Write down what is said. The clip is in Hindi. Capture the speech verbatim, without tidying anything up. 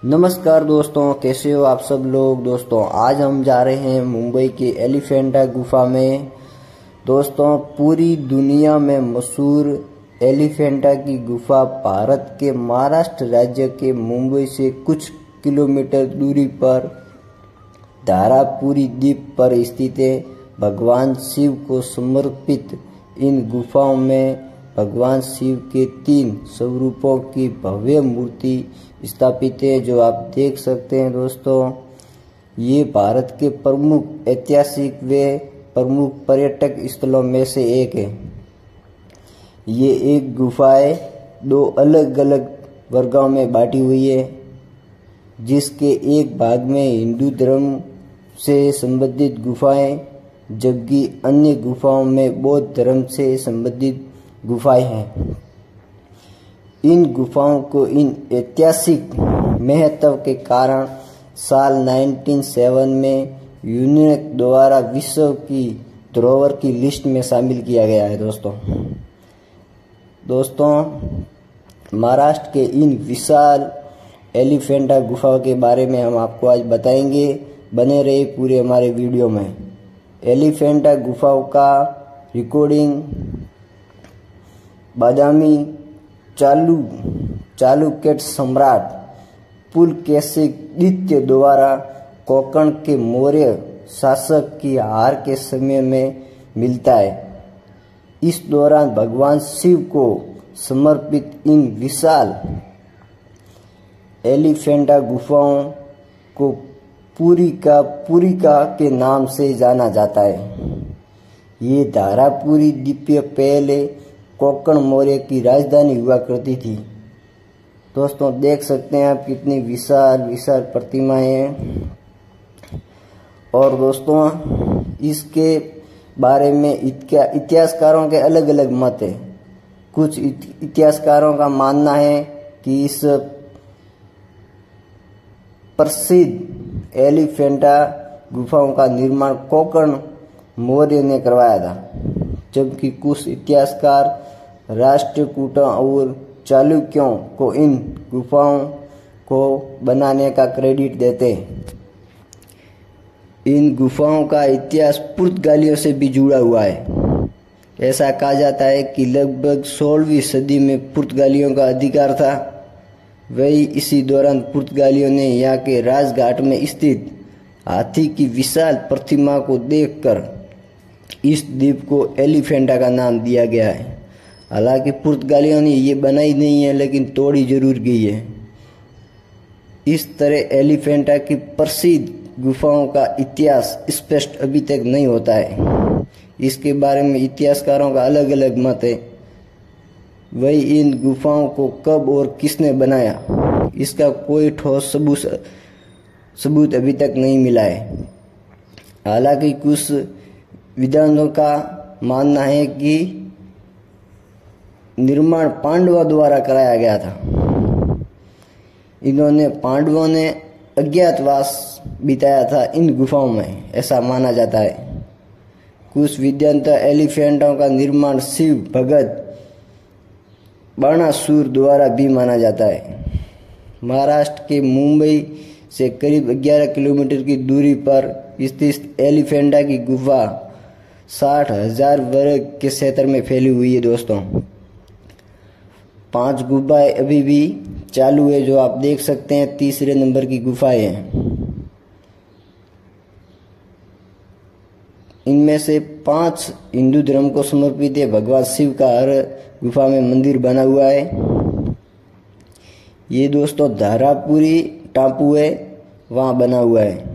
नमस्कार दोस्तों, कैसे हो आप सब लोग। दोस्तों आज हम जा रहे हैं मुंबई के एलिफेंटा गुफा में। दोस्तों पूरी दुनिया में मशहूर एलिफेंटा की गुफा भारत के महाराष्ट्र राज्य के मुंबई से कुछ किलोमीटर दूरी पर धारापुरी द्वीप पर स्थित है। भगवान शिव को समर्पित इन गुफाओं में भगवान शिव के तीन स्वरूपों की भव्य मूर्ति स्थापित है, जो आप देख सकते हैं। दोस्तों ये भारत के प्रमुख ऐतिहासिक व प्रमुख पर्यटक स्थलों में से एक है। ये एक गुफाएं दो अलग अलग वर्गों में बांटी हुई है, जिसके एक भाग में हिंदू धर्म से संबंधित गुफाएं, जबकि अन्य गुफाओं में बौद्ध धर्म से संबंधित गुफाएं हैं। इन गुफाओं को इन ऐतिहासिक महत्व के कारण साल उन्नीस सौ सात में यूनेस्को द्वारा विश्व की धरोहर की लिस्ट में शामिल किया गया है। दोस्तों दोस्तों महाराष्ट्र के इन विशाल एलिफेंटा गुफा के बारे में हम आपको आज बताएंगे। बने रहे पूरे हमारे वीडियो में। एलिफेंटा गुफाओं का रिकॉर्डिंग बादामी चालू चालुक्य सम्राट पुलकेशिन द्वारा कोंकण के मौर्य शासक की हार के समय में मिलता है। इस दौरान भगवान शिव को समर्पित इन विशाल एलिफेंटा गुफाओं को पुरिका पुरिका के नाम से जाना जाता है। ये धारापुरी द्वीप पहले कोंकण मौर्य की राजधानी हुआ करती थी। दोस्तों देख सकते हैं आप कितनी विशाल विशाल प्रतिमाएं हैं। और दोस्तों इसके बारे में इतिहासकारों के अलग अलग मत है। कुछ इतिहासकारों का मानना है कि इस प्रसिद्ध एलिफेंटा गुफाओं का निर्माण कोंकण मौर्य ने करवाया था, जबकि कुछ इतिहासकार राष्ट्रकूटों और चालुक्यों को इन गुफाओं को बनाने का क्रेडिट देते हैं। इन गुफाओं का इतिहास पुर्तगालियों से भी जुड़ा हुआ है। ऐसा कहा जाता है कि लगभग सोलहवीं सदी में पुर्तगालियों का अधिकार था। वही इसी दौरान पुर्तगालियों ने यहाँ के राजघाट में स्थित हाथी की विशाल प्रतिमा को देखकर इस द्वीप को एलिफेंटा का नाम दिया गया है। हालांकि पुर्तगालियों ने ये बनाई नहीं है, लेकिन तोड़ी जरूर गई है। इस तरह एलिफेंटा की प्रसिद्ध गुफाओं का इतिहास स्पष्ट अभी तक नहीं होता है। इसके बारे में इतिहासकारों का अलग अलग मत है। वही इन गुफाओं को कब और किसने बनाया, इसका कोई ठोस सबूत सबूत अभी तक नहीं मिला है। हालांकि कुछ विद्वानों का मानना है कि निर्माण पांडवों द्वारा कराया गया था। इन्होंने पांडवों ने अज्ञातवास बिताया था इन गुफाओं में, ऐसा माना जाता है। कुछ विद्वान एलिफेंटों का निर्माण शिव भगत बाणासुर द्वारा भी माना जाता है। महाराष्ट्र के मुंबई से करीब ग्यारह किलोमीटर की दूरी पर स्थित एलिफेंटा की गुफा साठ हजार वर्ग के क्षेत्र में फैली हुई है। दोस्तों पांच गुफाएं अभी भी चालू है, जो आप देख सकते हैं। तीसरे नंबर की गुफाएं हैं। इनमें से पांच हिंदू धर्म को समर्पित है। भगवान शिव का हर गुफा में मंदिर बना हुआ है। ये दोस्तों धारापुरी टापू है, वहाँ बना हुआ है।